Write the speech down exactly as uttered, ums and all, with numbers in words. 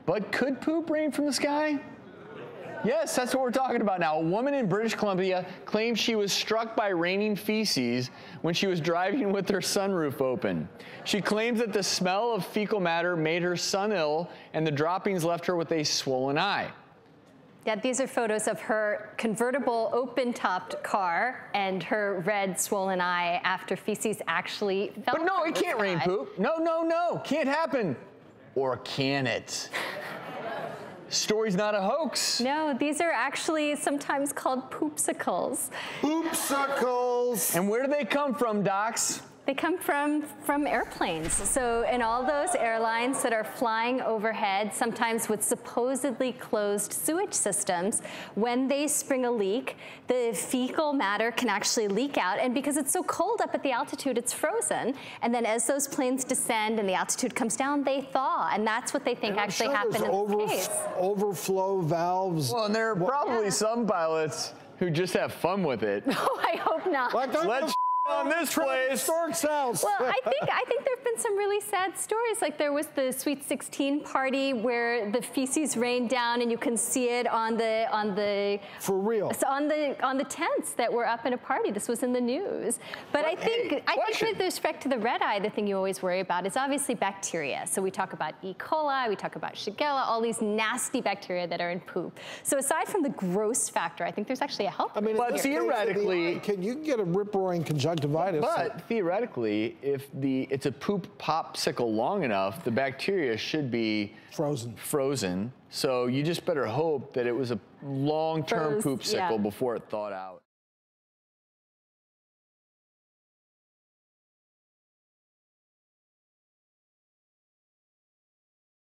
But could poop rain from the sky? Yes, that's what we're talking about now. A woman in British Columbia claims she was struck by raining feces when she was driving with her sunroof open. She claims that the smell of fecal matter made her son ill, and the droppings left her with a swollen eye. Yeah, these are photos of her convertible open-topped car and her red swollen eye after feces actually fell. But no, it can't rain poop. No, no, no, can't happen. Or can it? Story's not a hoax. No, these are actually sometimes called poopsicles. Poopsicles! And where do they come from, docs? They come from, from airplanes. So in all those airlines that are flying overhead, sometimes with supposedly closed sewage systems, when they spring a leak, the fecal matter can actually leak out. And because it's so cold up at the altitude, it's frozen. And then as those planes descend and the altitude comes down, they thaw. And that's what they think and actually sure happened in over, this case. Overflow valves. Well, and there are well, probably yeah. some pilots who just have fun with it. Oh, I hope not. Like Let's on this place. Stork's house. Well, I think I think there have been some really sad stories. Like there was the Sweet sixteen party where the feces rained down, and you can see it on the on the for real on the on the tents that were up in a party. This was in the news. But I think hey, I question. think with respect to the red eye, the thing you always worry about is obviously bacteria. So we talk about E. coli, we talk about Shigella, all these nasty bacteria that are in poop. So aside from the gross factor, I think there's actually a help. I mean, but theoretically, eye, can you get a rip-roaring conjunctivitis? But theoretically, if the it's a poop popsicle long enough, the bacteria should be frozen. Frozen. So you just better hope that it was a long-term Froze, poopsicle yeah. before it thawed out.